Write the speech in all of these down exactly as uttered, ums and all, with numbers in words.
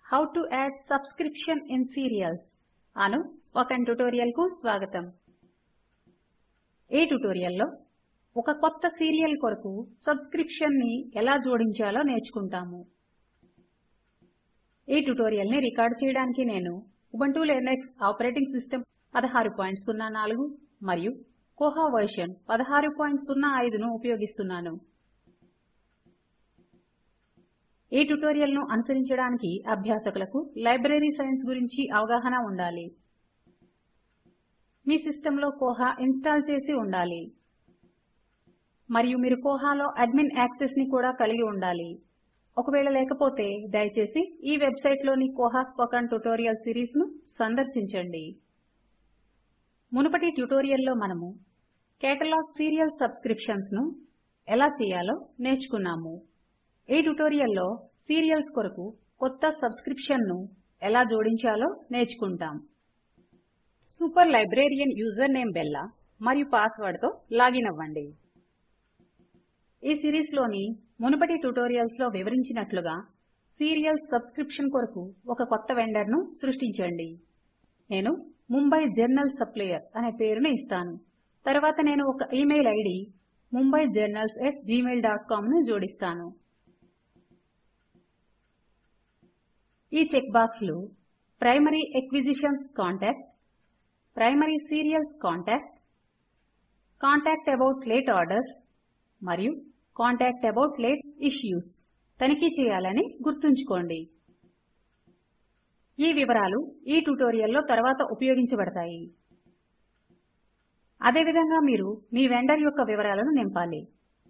How to add subscription in serials అను spoken tutorial కు స్వాగతం. ఈ ట్యుటోరియల్ లో ఒక కొత్త సీరియల్ కొరకు సబ్స్క్రిప్షన్ ని ఎలా జోడించాలో నేర్చుకుంటాము. ఈ ట్యుటోరియల్ ని రికార్డ్ చేయడానికి నేను Ubuntu Linux ఆపరేటింగ్ సిస్టమ్ పదహారు పాయింట్ సున్నా నాలుగు మరియు Koha వర్షన్ పదహారు పాయింట్ సున్నా ఐదు ను ఉపయోగిస్తున్నాను. ఈ ట్యుటోరియల్ ను అనుసరించడానికి అభ్యాసకులకు లైబ్రరీ సైన్స్ గురించి అవగాహన ఉండాలి. మీ సిస్టమ్ లో Koha ఇన్స్టాల్ చేసి ఉండాలి. మరియు మీరు Koha లో అడ్మిన్ యాక్సెస్ ని కూడా కలిగి ఉండాలి. ఒకవేళ లేకపోతే దయచేసి ఈ వెబ్సైట్ లోని Koha స్పోకెన్ ట్యుటోరియల్ సిరీస్ ను సందర్శించండి. మునుపటి ట్యుటోరియల్ లో మనము కేటలాగ్ సీరియల్ సబ్స్క్రిప్షన్స్ ను ఎలా చేయాలో నేర్చుకున్నాము. ఈ ట్యుటోరియల్ లో సీరియల్స్ కొరకు కొత్త సబ్స్క్రిప్షన్ ను ఎలా జోడించాలో నేర్చుకుంటాం. Super librarian user name Bella మరియు పాస్వర్డ్ తో లాగిన్ అవ్వండి. ఈ సిరీస్ లోని మునుపటి ట్యుటోరియల్స్ లో వివరించినట్లుగా సీరియల్ సబ్స్క్రిప్షన్ కొరకు ఒక కొత్త వెండర్ ను సృష్టించండి. నేను ముంబై జర్నల్ సప్లయర్ అనే పేరును ఇస్తాను. తర్వాత నేను ఒక email ID Mumbai journals at Gmail dot com ను జోడిస్తాను. ఈ చెక్ బాక్స్లు primary acquisitions contact, primary serials contact, contact about late orders మరియు కాంటాక్ట్ అబౌట్ లేట్ ఇష్యూస్ తనిఖీ చేయాలని గుర్తుంచుకోండి. ఈ వివరాలు ఈ ట్యుటోరియల్లో తర్వాత ఉపయోగించబడతాయి. అదేవిధంగా మీరు మీ వెండర్ యొక్క వివరాలను నింపాలి.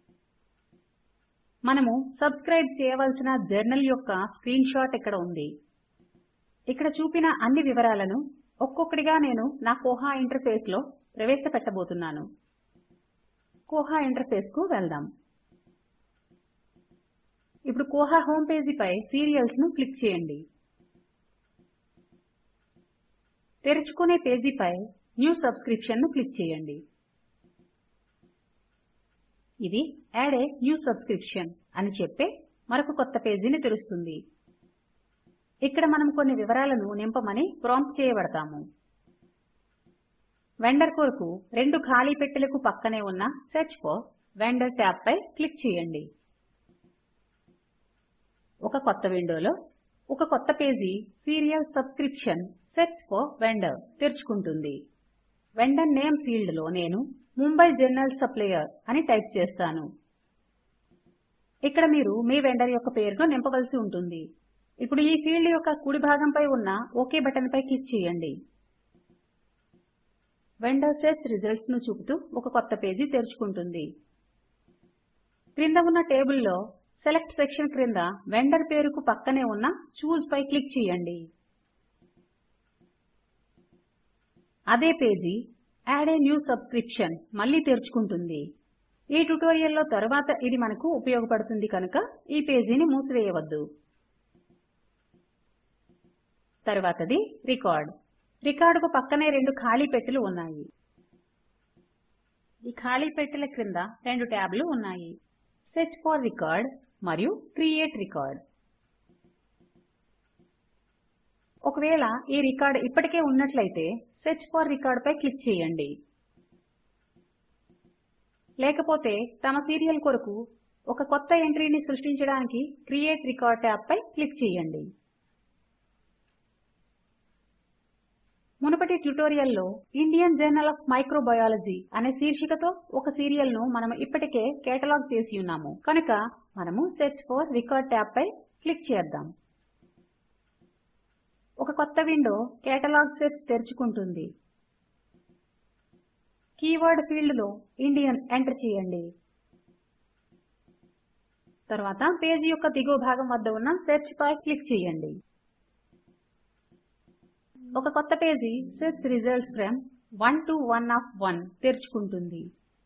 మనము సబ్స్క్రైబ్ చేయవలసిన జర్నల్ యొక్క స్క్రీన్ షాట్ ఇక్కడ ఉంది. ఇక్కడ చూపిన అన్ని వివరాలను ఒక్కొక్కటిగా నేను నా Koha ఇంటర్ఫేస్ లో ప్రవేశపెట్టబోతున్నాను. Koha ఇంటర్ఫేస్ కు వెళ్దాం. ఇప్పుడు Koha హోమ్ పేజీ పై సీరియల్స్ ను క్లిక్ చేయండి. తెరుచుకునే పేజీపై న్యూ సబ్స్క్రిప్షన్ ను క్లిక్ చేయండి. ఇది యాడ్ ఏ న్యూ సబ్స్క్రిప్షన్ అని చెప్పే మరొక కొత్త పేజీని తెరుస్తుంది. ఇక్కడ మనం కొన్ని వివరాలను నింపమని ప్రాంప్ట్ చేయబడతాము. వెండర్ కొరకు రెండు ఖాళీ పెట్టెలకు పక్కనే ఉన్న సెర్చ్ ఫోర్ వెండర్ ట్యాబ్ పై క్లిక్ చేయండి. ఒక కొత్త విండోలో ఒక కొత్త page serial subscription search for vendor తెరుచుకుంటుంది. వెండర్ నేమ్ ఫీల్డ్ లో నేను ముంబై జర్నల్ సప్లయర్ అని టైప్ చేస్తాను. ఇక్కడ మీరు మీ వెండర్ యొక్క పేరును నింపవలసి ఉంటుంది. ఇప్పుడు ఈ ఫీల్డ్ యొక్క కుడి భాగంపై ఉన్న ఓకే బటన్ పై క్లిక్ చేయండి. వెండర్ సెర్చ్ రిజల్ట్స్ ను చూపుతూ ఒక కొత్త పేజీ తెరుచుకుంటుంది. క్రింద ఉన్న టేబుల్ లో సెలెక్ట్ సెక్షన్ క్రింద వెండర్ పేరుకు పక్కనే ఉన్న చూస్ పై క్లిక్ చేయండి. అదే page add a new subscription మళ్ళీ తెరుచుకుంటుంది. ఈ ట్యుటోరియల్లో తరువాత ఇది మనకు ఉపయోగపడుతుంది కనుక ఈ పేజీని మూసివేయవద్దు. తరువాతది రికార్డ్. రికార్డ్ కు పక్కనే రెండు ఖాళీ పెట్టెలు ఉన్నాయి. ఈ ఖాళీ పెట్టెల క్రింద రెండు ట్యాబ్లు ఉన్నాయి. సెర్చ్ ఫోర్ రికార్డ్ మరియు క్రియేట్ రికార్డ్. ఒకవేళ ఈ రికార్డ్ ఇప్పటికే ఉన్నట్లయితే సెర్చ్ ఫోర్ రికార్డ్ పై క్లిక్ చేయండి. లేకపోతే తమ సీరియల్ కొరకు ఒక కొత్త ఎంట్రీని సృష్టించడానికి క్రియేట్ రికార్డ్ ట్యాబ్ పై క్లిక్ చేయండి. మునుపటి ట్యుటోరియల్లో ఇండియన్ జర్నల్ ఆఫ్ మైక్రోబయాలజీ అనే శీర్షికతో ఒక సీరియల్ ను మనము ఇప్పటికే కేటలాగ్ చేసి ఉన్నాము కనుక మనము సెర్చ్ ఫోర్ రికార్డ్ ట్యాబ్ పై క్లిక్ చేద్దాం. ఒక కొత్త విండో కేటలాగ్ సెర్చ్ తెరుచుకుంటుంది. కీవర్డ్ ఫీల్డ్ లో ఇండియన్ ఎంటర్ చేయండి. తర్వాత పేజీ యొక్క దిగువ భాగం వద్ద ఉన్న సెర్చ్ పై క్లిక్ చేయండి. ఒక కొత్త page search results from one to one of one తెరుచుకుంటుంది.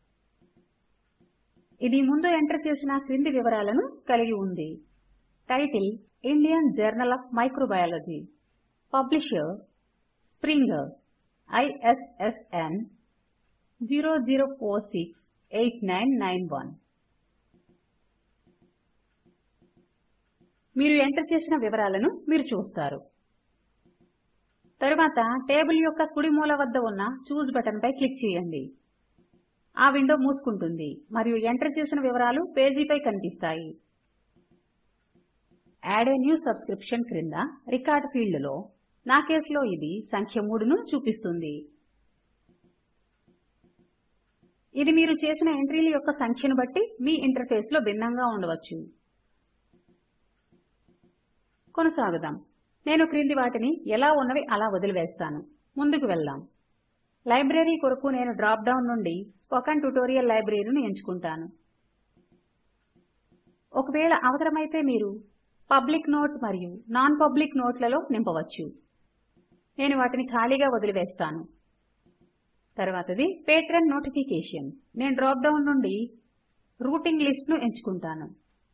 ఇది ముందు ఎంటర్ చేసిన క్రింది వివరాలను కలిగి ఉంది. Title Indian journal of microbiology, publisher Springer, I S S N zero zero four six eight nine nine one. మీరు ఎంటర్ చేసిన వివరాలను మీరు చూస్తారు. తరువాత టేబుల్ యొక్క కుడి మూల వద్ద ఉన్న చూస్ బటన్ పై క్లిక్ చేయండి. ఆ విండో మూసుకుంటుంది మరియు ఎంటర్ చేసిన వివరాలు పేజీపై కనిపిస్తాయి. యాడ్ ఏ న్యూ సబ్స్క్రిప్షన్ క్రింద రికార్డ్ ఫీల్డ్ లో నా కేసులో ఇది సంఖ్య మూడు ను చూపిస్తుంది. ఇది మీరు చేసిన ఎంట్రీల యొక్క సంఖ్యను బట్టి మీ ఇంటర్ఫేస్ లో భిన్నంగా ఉండవచ్చు. కొనసాగుదాం. నేను క్రింది వాటిని ఎలా ఉన్నవి అలా వదిలివేస్తాను. ముందుకు వెళ్దాం. లైబ్రరీ కొరకు నేను డ్రాప్ డౌన్ నుండి స్పోకెన్ ట్యుటోరియల్ లైబ్రరీని ఎంచుకుంటాను. ఒకవేళ అవసరమైతే మీరు పబ్లిక్ నోట్ మరియు నాన్ పబ్లిక్ నోట్లలో నింపవచ్చు. నేను వాటిని ఖాళీగా వదిలివేస్తాను. తరువాతది పేట్రన్ నోటిఫికేషన్. నేను డ్రాప్ డౌన్ నుండి రూటింగ్ లిస్ట్ ను ఎంచుకుంటాను.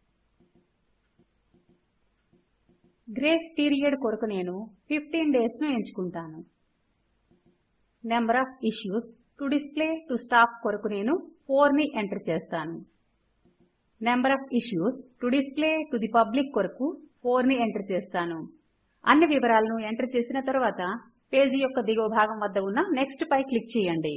గ్రేస్ పీరియడ్ కొరకు నేను ఫిఫ్టీన్ డేస్ ను ఎంచుకుంటాను. Number of issues to display to staff కొరకు నేను ఫోర్ ని ఎంటర్ చేస్తాను. Number of issues to display to the public కొరకు ఫోర్ ని ఎంటర్ చేస్తాను. అన్ని వివరాలను ఎంటర్ చేసిన తరువాత పేజీ యొక్క దిగువ భాగం వద్ద ఉన్న నెక్స్ట్ పై క్లిక్ చేయండి.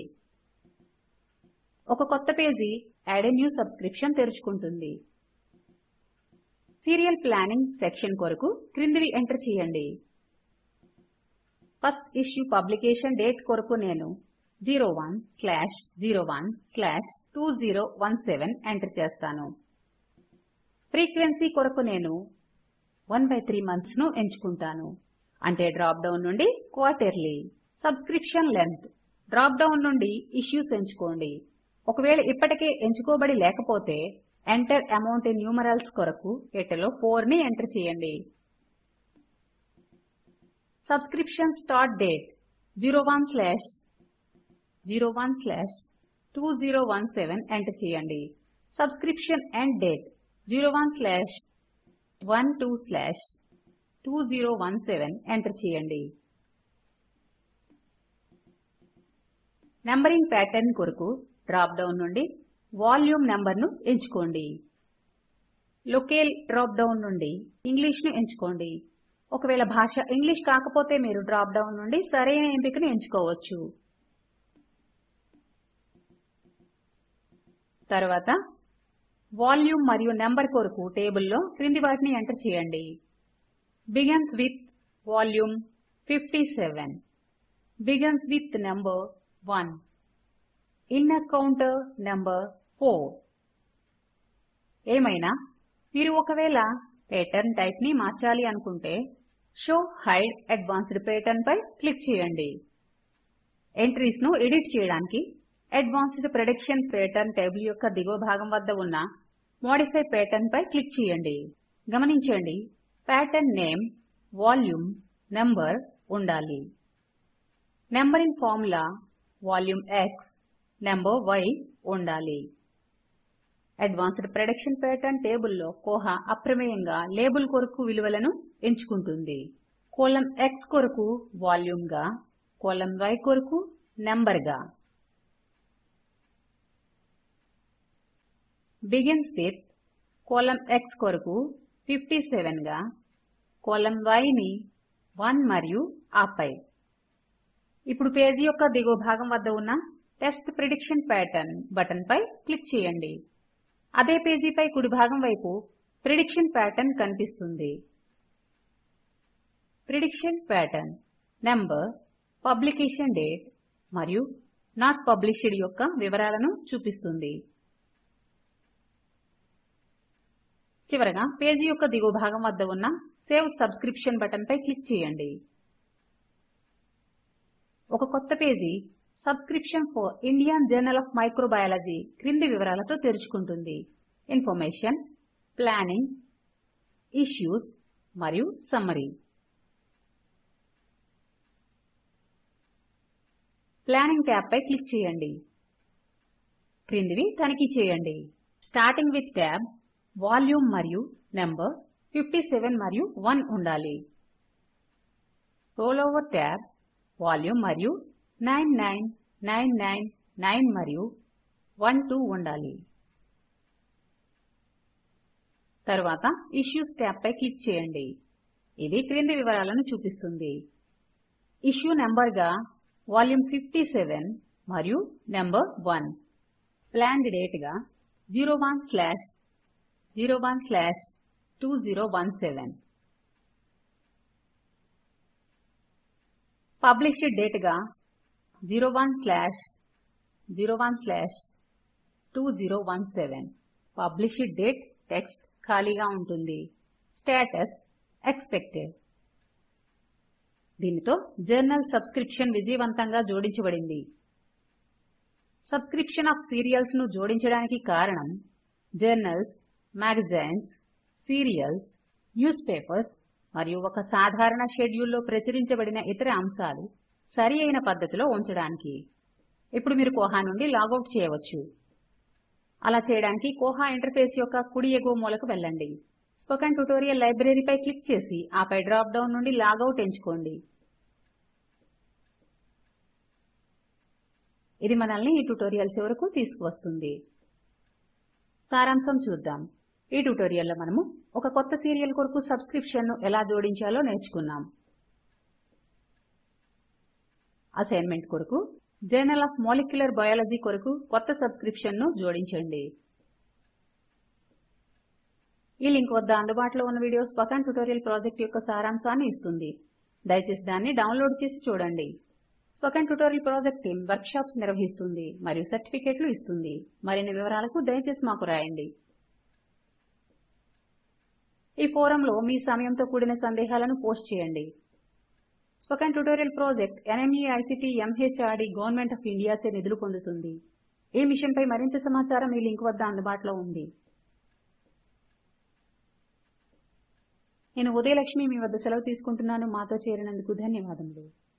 ఒక కొత్త page add a new subscription తెరుచుకుంటుంది. సీరియల్ ప్లానింగ్ సెక్షన్ కొరకు క్రిందివి ఎంటర్ చేయండి. ఫస్ట్ ఇష్యూ పబ్లికేషన్ డేట్ కొరకు నేను zero one slash zero one slash two zero one seven enter చేస్తాను. ఫ్రీక్వెన్సీ కొరకు నేను వన్ బై త్రీ మంత్స్ ను ఎంచుకుంటాను. అంటే డ్రాప్ డౌన్ నుండి quarterly. Subscription length drop down నుండి ఇష్యూస్ ఎంచుకోండి. ఒకవేళ ఇప్పటికే ఎంచుకోబడి లేకపోతే ఎంటర్ అమౌంట్ ఇన్ న్యూమరల్స్ కొరకు పెట్టెలో ఫోర్ ని ఎంటర్ చేయండి. Subscription start date zero one slash zero one slash two zero one seven enter చేయండి. Subscription end date zero one slash one two slash two zero one seven enter చేయండి. Numbering pattern కొరకు drop down నుండి volume number ను ఎంచుకోండి. Locale drop down నుండి English ను ఎంచుకోండి. ఒకవేళ భాష ఇంగ్లీష్ కాకపోతే మీరు డ్రాప్ డౌన్ నుండి సరైన ఎంపికను ఎంచుకోవచ్చు. తరువాత వాల్యూమ్ మరియు నంబర్ కొరకు టేబుల్లో క్రింది వాటిని ఎంటర్ చేయండి. Begins with volume fifty seven. Begins with number one. Inner counter number four. ఏమైనా మీరు ఒకవేళ ప్యాటర్న్ టైప్ ని మార్చాలి అనుకుంటే షో హైడ్ అడ్వాన్స్డ్ ప్యాటర్న్ పై క్లిక్ చేయండి. ఎంట్రీస్ ను ఎడిట్ చేయడానికి అడ్వాన్స్డ్ ప్రిడిక్షన్ ప్యాటర్న్ టేబుల్ యొక్క దిగువ భాగం వద్ద ఉన్న మోడిఫై ప్యాటర్న్ పై క్లిక్ చేయండి. గమనించండి ప్యాటర్న్ నేమ్ వాల్యూమ్ నంబర్ ఉండాలి. Numbering formula volume X number Y ఉండాలి. అడ్వాన్స్డ్ ప్రిడిక్షన్ ప్యాటర్న్ టేబుల్ లో కోహ అప్రమేయంగా లేబుల్ కొరకు విలువలను ఎంచుకుంటుంది. కాలమ్ X కొరకు వాల్యూమ్ గా, కాలమ్ Y కొరకు నంబర్ గా. బిగిన్స్ విత్ కాలమ్ X కొరకు ఫిఫ్టీ సెవెన్ గా, కాలమ్ Y ని వన్ మరియు ఆపై. ఇప్పుడు పేజీ యొక్క దిగువ భాగం వద్ద ఉన్న టెస్ట్ ప్రిడిక్షన్ ప్యాటర్న్ బటన్ పై క్లిక్ చేయండి. అదే పేజీపై కుడి భాగం వైపు ప్రిడిక్షన్ ప్యాటర్న్ కనిపిస్తుంది. Prediction pattern number, publication date మరియు నాట్ పబ్లిష్డ్ యొక్క వివరాలను చూపిస్తుంది. చివరగా పేజీ యొక్క దిగువ భాగం వద్ద ఉన్న సేవ్ సబ్స్క్రిప్షన్ బటన్ పై క్లిక్ చేయండి. ఒక కొత్త page subscription for Indian journal of microbiology క్రింది వివరాలతో తెరుచుకుంటుంది. ఇన్ఫర్మేషన్, ప్లానింగ్, ఇష్యూస్ మరియు సమ్మరీ. ప్లానింగ్ ట్యాబ్ పై క్లిక్ చేయండి. క్రిందివి తనిఖీ చేయండి. స్టార్టింగ్ విత్ ట్యాబ్ వాల్యూమ్ మరియు నంబర్ ఫిఫ్టీ సెవెన్ మరియు వన్ ఉండాలి. రోల్ ఓవర్ ట్యాబ్ వాల్యూమ్ మరియు nine nine nine nine nine మరియు వన్ టూ ఉండాలి. తర్వాత ఇష్యూస్ ట్యాబ్ పై క్లిక్ చేయండి. ఇది క్రింది వివరాలను చూపిస్తుంది. ఇష్యూ నంబర్ గా వాల్యూమ్ ఫిఫ్టీ సెవెన్ మరియు నంబర్ వన్. ప్లాన్డ్ డేట్ గా zero one slash zero one slash two zero one seven. Published date గా zero one slash zero one slash two zero one seven. Published date text ఖాళీగా ఉంటుంది. Status expected. దీనితో journal subscription విజయవంతంగా జోడించబడింది. Subscription of serials ను జోడించడానికి కారణం journals, magazines, serials, newspapers మరియు ఒక సాధారణ షెడ్యూల్లో ప్రచురించబడిన ఇతర అంశాలు సరి అయిన పద్ధతిలో ఉంచడానికి. ఇప్పుడు మీరు కోహా నుండి లాగౌట్ చేయవచ్చు. అలా చేయడానికి కోహా ఇంటర్ఫేస్ యొక్క కుడి ఎగువ మూలకు వెళ్ళండి. స్పోకెన్ ట్యుటోరియల్ లైబ్రరీ పై క్లిక్ చేసి ఆపై డ్రాప్ డౌన్ నుండి లాగౌట్ ఎంచుకోండి. ఇది మనల్ని ఈ ట్యుటోరియల్ చివరకు తీసుకువస్తుంది. సారాంశం చూద్దాం. ఈ ట్యుటోరియల్లో మనము ఒక కొత్త సీరియల్ కొరకు సబ్స్క్రిప్షన్ ను ఎలా జోడించాలో నేర్చుకున్నాం. అసైన్మెంట్ కొరకు జర్నల్ ఆఫ్ మాలిక్యులర్ బయాలజీ కొరకు కొత్త సబ్స్క్రిప్షన్ ను జోడించండి. ఈ లింక్ వద్ద అందుబాటులో ఉన్న వీడియో స్పోకెన్ ట్యుటోరియల్ ప్రాజెక్ట్ యొక్క సారాంశాన్ని ఇస్తుంది. దయచేసి దాన్ని డౌన్లోడ్ చేసి చూడండి. Spoken tutorial project team workshops నిర్వహిస్తుంది మరియు సర్టిఫికెట్లు ఇస్తుంది. మరిన్ని వివరాలకు దయచేసి మాకు రాయండి. ఈ ఫోరంలో మీ సమయంతో కూడిన సందేహాలను పోస్ట్ చేయండి. Spoken tutorial project NMEICT MHRD government of India చే నిధులు పొందుతుంది. ఈ మిషన్ పై మరింత సమాచారం ఈ లింక్ వద్ద అందుబాటులో ఉంది. నేను ఉదయలక్ష్మి మీ వద్ద సెలవు తీసుకుంటున్నాను. మాతో చేరినందుకు ధన్యవాదములు.